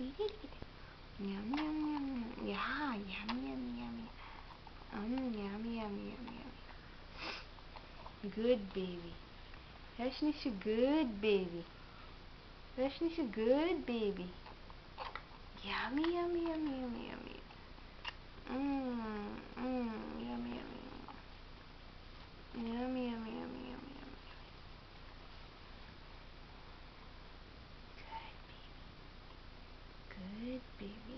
Yum yum yum yum. Yeah, yummy yummy yummy. Yummy yummy yummy yummy. Good baby. Rashni's a good baby. Rashni's a good baby. Yummy yummy yummy yummy yummy. Yummy yummy. Yummy yummy yummy yummy yummy. Good baby.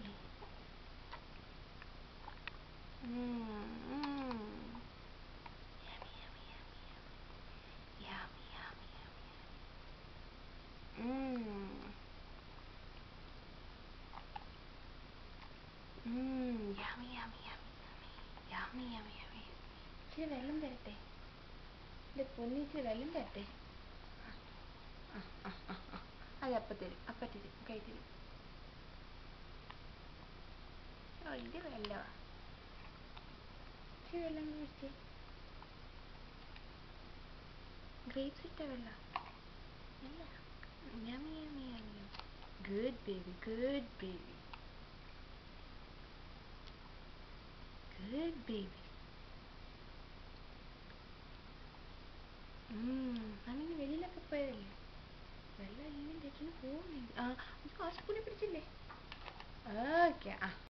Yummy yummy yummy yummy. Yummy yummy yummy. Yummy yummy yummy. Yummy yummy yummy. ഇച്ചിരി വെള്ളം തരട്ടെ? എൻ്റെ പൊന്നി ഇച്ചിരി വെള്ളം തരട്ടെ? അത് അപ്പം തരും, അപ്പം തരും, കൈ തരും. ഓ ഇത് വെള്ളമാ. ഇച്ചിരി വെള്ളം കുടിച്ചേ. ഗ്രേപ്സ് ഇട്ട വെള്ളം അല്ല. Yummy yummy yummy. Good baby, good baby. Good baby. അങ്ങനെ വെളിയിലൊക്കെ പോയതല്ലേ? വെള്ളം ഇങ്ങനെ തെറ്റിന് പോകുന്നില്ല. ആ സ്പൂണിൽ പിടിച്ചില്ലേ? ഓക്കെ.